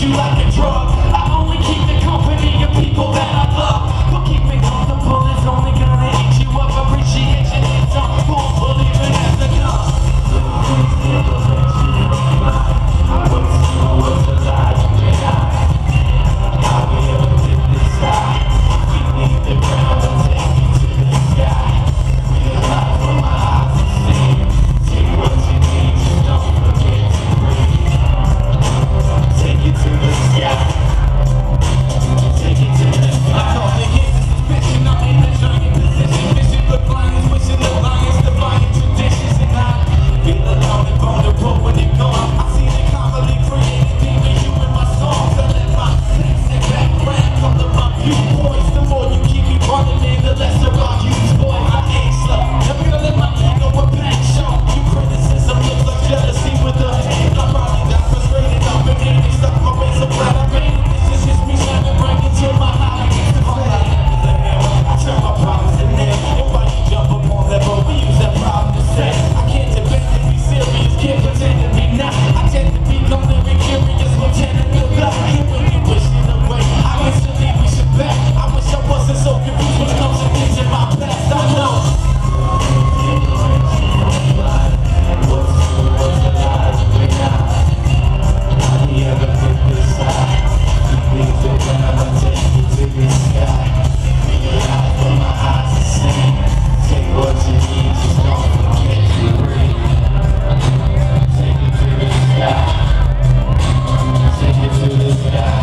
you like a drug. I only keep the company of people that I love. But keeping comfortable is only gonna eat you up. Appreciation is on full, believing as a gun. What's the lies you get out? How we ever did this side? We need the ground to take you to the sky. Realize what my eyes are seeing. Take what you need, just don't forget to breathe. Take it to the sky. Take it to the sky. I call the hits a suspicion. I'm in a giant position. Mission for clients, wishing the lions, defying traditions. And I feel alone and vulnerable when you're gone. I see the comedy created demon human my songs. I let my face and background color my viewpoints. The more you keep me running in, the less I'll use. Boy, I ain't slow. I'm gonna let my ego impact show. You criticism looks like jealousy with a hand. I probably got frustrated. I'm beginning stuck my way so glad I made it. This is just me shining right into my high. I turn my problems in there. And why you jump up on that boat? We use that problem to say I can't debate to be serious, can't pretend to be not. I tend to become very curious, lieutenant good luck. And when you push it away, I instantly wish it back. I wish I wasn't so confused when it comes to things in my past. I know. What's the lies you bring out? How do you ever pick this side? You leave it down, I take you to the sky. Realize what my eyes are seeing. Take what you need, just don't forget to breathe. Take it to the sky. Take it to the sky.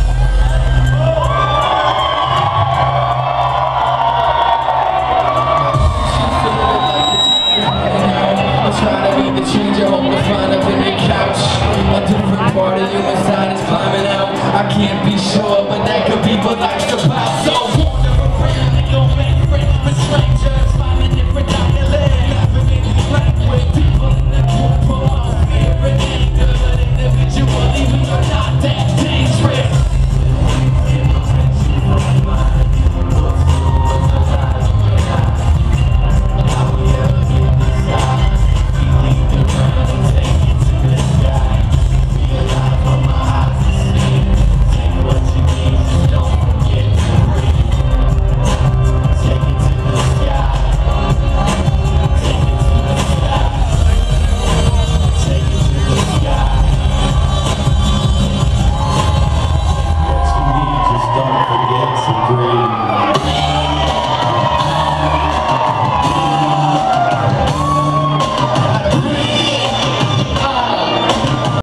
I try to be the change I hope to find up in the couch. A different part of you inside is climbing out. I can't be sure, but that could be what life's about. So wander around and don't make friends betray.